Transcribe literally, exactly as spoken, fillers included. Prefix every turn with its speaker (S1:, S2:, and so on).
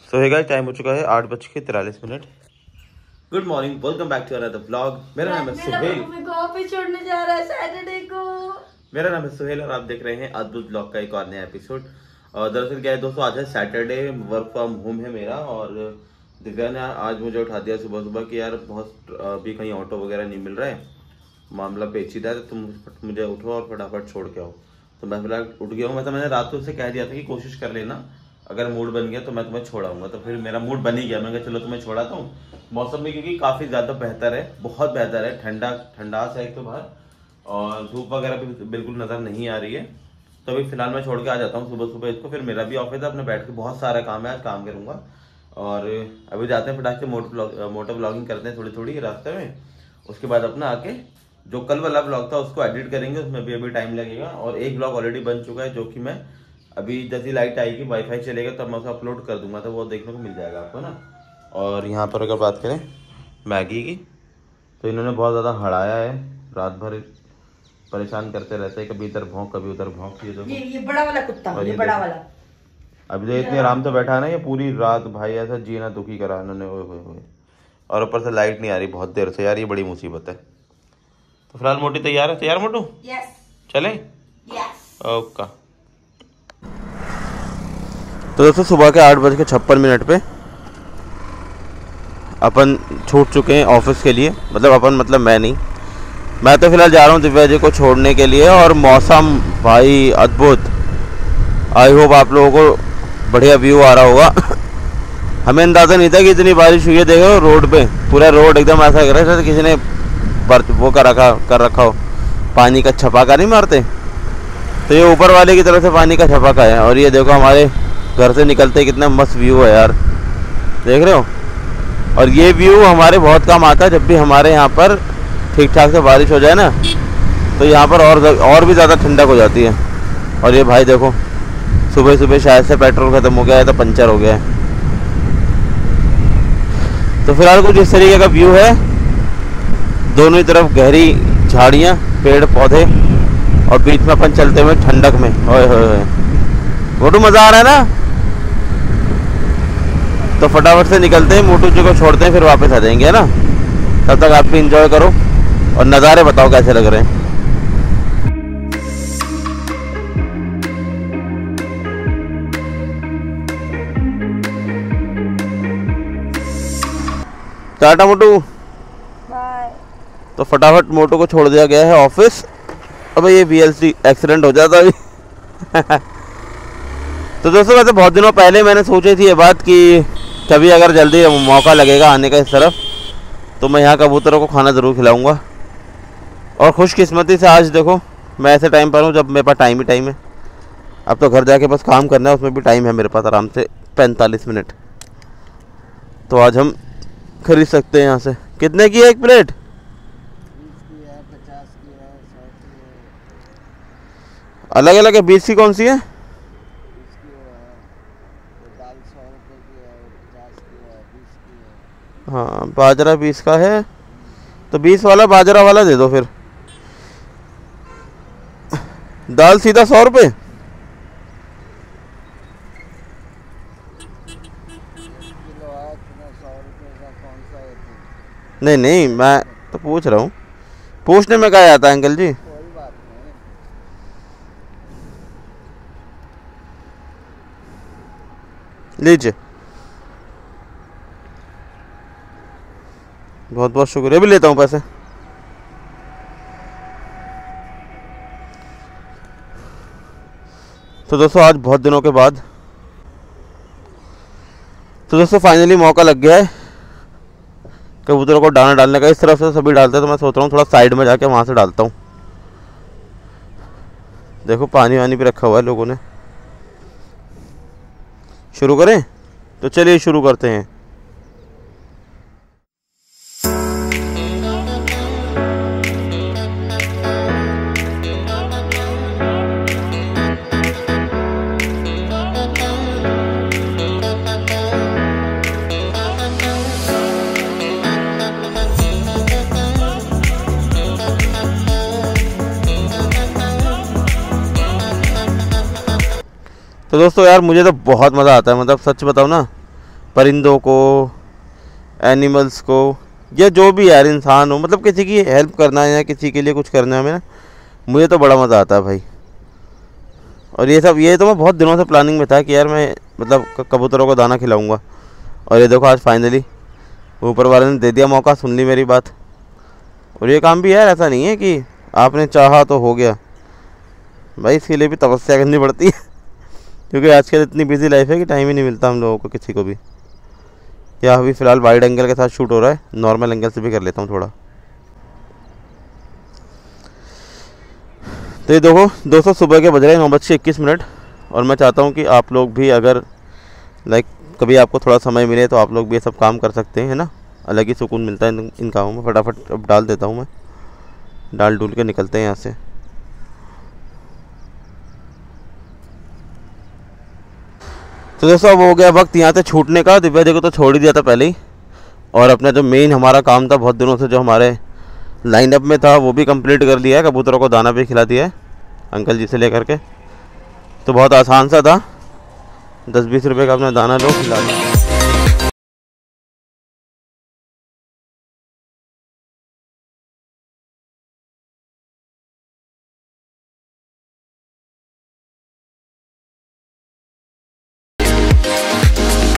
S1: सो है guys, time हो चुका है आठ बज के तिरालीस मिनट। Good morning, welcome back to another vlog. मेरा नाम है सुहेल।
S2: पे छोड़ने जा रहा है सैटरडे को।
S1: मेरा नाम है सुहेल और आप देख रहे हैं अद्भुत व्लॉग का एक और नया एपिसोड। और दरअसल क्या है दोस्तों, आज है सैटरडे, वर्क फ्रॉम होम है मेरा। और दिव्या ने आज मुझे उठा दिया सुबह सुबह कि यार बहुत अभी कहीं ऑटो वगैरह नहीं मिल रहा है, मामला पेचीदा है, तो तुम मुझे उठो और फटाफट छोड़ के आओ। तो मैं फिलहाल उठ गया हूँ। वैसे मैंने रात को उससे कह दिया था कि कोशिश कर लेना, अगर मूड बन गया तो मैं तुम्हें छोड़ाऊंगा। तो फिर मेरा मूड बन ही गया, मैं कहा चलो तुम्हें छोड़ाता हूँ। मौसम भी क्योंकि काफ़ी ज़्यादा बेहतर है, बहुत बेहतर है, ठंडा ठंडास है एक तो बाहर, और धूप वगैरह भी बिल्कुल नज़र नहीं आ रही है। तो अभी फिलहाल मैं छोड़ के आ जाता हूँ सुबह सुबह इसको, फिर मेरा भी ऑफिस है, अपने बैठ के बहुत सारा काम है, आज काम करूँगा। और अभी जाते हैं फटाक से मोटर ब्लॉग मोटर ब्लॉगिंग करते हैं थोड़ी थोड़ी रास्ते में। उसके बाद अपना आके जो कल वाला ब्लॉग था उसको एडिट करेंगे, उसमें भी अभी टाइम लगेगा। और एक ब्लॉग ऑलरेडी बन चुका है जो कि मैं अभी जैसी लाइट आएगी, वाईफाई चलेगा तब मैं उसे अपलोड कर दूंगा, तो वो देखने को मिल जाएगा आपको ना। और यहाँ पर अगर बात करें मैगी की, तो इन्होंने बहुत ज़्यादा हड़ाया है, रात भर परेशान करते रहते हैं, कभी इधर भौंक कभी उधर भौंक। ये देखो,
S2: ये ये बड़ा वाला कुत्ता, ये बड़ा वाला
S1: अभी तो इतने आराम से बैठा है ना, ये पूरी रात भाई ऐसा जीना दुखी करा इन्होंने। ओए होए होए, और ऊपर से लाइट नहीं आ रही बहुत देर से यार, ये बड़ी मुसीबत है। तो फिलहाल मोटी तैयार है? तैयार मोटू?
S2: यस।
S1: चले?
S2: यस।
S1: ओके। तो दोस्तों सुबह के आठ बज के छप्पन मिनट पे अपन छूट चुके हैं ऑफिस के लिए। मतलब अपन मतलब मैं नहीं, मैं तो फिलहाल जा रहा हूँ दिव्या जी को छोड़ने के लिए। और मौसम भाई अद्भुत, आई होप आप लोगों को बढ़िया व्यू आ रहा होगा। हमें अंदाज़ा नहीं था कि इतनी बारिश हुई है। देखो रोड पे पूरा रोड एकदम ऐसा लग रहा है किसी ने बर्त वो कर रखा कर रखा हो, पानी का छपाका नहीं मारते, तो ये ऊपर वाले की तरफ से पानी का छपाका है। और ये देखो हमारे घर से निकलते कितना मस्त व्यू है यार, देख रहे हो। और ये व्यू हमारे बहुत काम आता है, जब भी हमारे यहाँ पर ठीक ठाक से बारिश हो जाए ना, तो यहाँ पर और और भी ज़्यादा ठंडक हो जाती है। और ये भाई देखो, सुबह सुबह शायद से पेट्रोल ख़त्म हो गया है तो पंचर हो गया है। तो फिलहाल कुछ इस तरीके का व्यू है, दोनों ही तरफ गहरी झाड़ियाँ, पेड़ पौधे, और बीच में अपन चलते हुए ठंडक में। ओए होए होए, मोटू मज़ा आ रहा है ना। तो फटाफट से निकलते हैं, मोटू जी को छोड़ते हैं, फिर वापस आ जाएंगे, है ना। तब तक आप भी इंजॉय करो और नज़ारे बताओ कैसे लग रहे हैं। टाटा मोटू,
S2: बाय।
S1: तो फटाफट मोटू को छोड़ दिया गया है ऑफिस। अब ये वी एल सी एक्सीडेंट हो जाता अभी। तो दोस्तों वैसे बहुत दिनों पहले मैंने सोची थी ये बात कि कभी अगर जल्दी मौका लगेगा आने का इस तरफ, तो मैं यहाँ कबूतरों को खाना ज़रूर खिलाऊंगा। और खुशकिस्मती से आज देखो मैं ऐसे टाइम पर हूँ जब मेरे पास टाइम ही टाइम है। अब तो घर जाके बस काम करना है, उसमें भी टाइम है मेरे पास आराम से पैंतालीस मिनट। तो आज हम खरीद सकते हैं यहाँ से। कितने की है एक प्लेट? अलग अलग है। बीस की कौन सी है? हाँ बाजरा बीस का है, तो बीस वाला बाजरा वाला दे दो फिर। दाल सीधा सौ रुपये। नहीं नहीं, मैं तो पूछ रहा हूँ, पूछने में क्या आता है अंकल जी। लीजिए, बहुत बहुत शुक्रिया। भी लेता हूँ पैसे। तो दोस्तों आज बहुत दिनों के बाद, तो दोस्तों फाइनली मौका लग गया है कबूतरों को दाना डालने का। इस तरफ से सभी डालते हैं, तो मैं सोच रहा हूँ थोड़ा साइड में जाके वहाँ से डालता हूँ। देखो पानी वानी भी रखा हुआ है लोगों ने। शुरू करें? तो चलिए शुरू करते हैं। तो दोस्तों यार मुझे तो बहुत मज़ा आता है, मतलब सच बताऊँ ना, परिंदों को, एनिमल्स को, या जो भी यार इंसान हो, मतलब किसी की हेल्प करना है या किसी के लिए कुछ करना है ना, मुझे तो बड़ा मज़ा आता है भाई। और ये सब ये तो मैं बहुत दिनों से प्लानिंग में था कि यार मैं मतलब कबूतरों को दाना खिलाऊंगा, और ये देखो आज फाइनली ऊपर वाले ने दे दिया मौका, सुन ली मेरी बात। और ये काम भी यार ऐसा नहीं है कि आपने चाहा तो हो गया भाई, इसके लिए भी तपस्या करनी पड़ती है क्योंकि आजकल इतनी बिजी लाइफ है कि टाइम ही नहीं मिलता हम लोगों को किसी को भी। या अभी फ़िलहाल वाइड एंगल के साथ शूट हो रहा है, नॉर्मल एंगल से भी कर लेता हूँ थोड़ा। तो ये देखो दोस्तों सुबह के बज रहे हैं नौ बज के इक्कीस मिनट, और मैं चाहता हूँ कि आप लोग भी अगर लाइक कभी आपको थोड़ा समय मिले तो आप लोग भी ये सब काम कर सकते हैं, है ना। अलग ही सुकून मिलता है इन, इन कामों में। फटाफट अब डाल देता हूँ मैं, डाल डूल के निकलते हैं यहाँ से। तो दोस्तों अब हो गया वक्त यहाँ से छूटने का। दिव्या जी को तो छोड़ ही दिया था पहले ही, और अपना जो मेन हमारा काम था बहुत दिनों से जो हमारे लाइनअप में था वो भी कंप्लीट कर लिया है। कबूतरों को दाना भी खिला दिया है अंकल जी से लेकर के। तो बहुत आसान सा था, दस बीस रुपए का अपना दाना लो खिला दो।